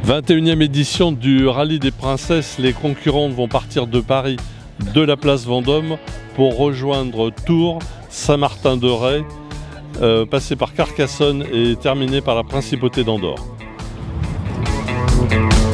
21e édition du Rallye des Princesses. Les concurrentes vont partir de Paris, de la place Vendôme, pour rejoindre Tours, Saint-Martin-de-Ré, passer par Carcassonne et terminer par la Principauté d'Andorre.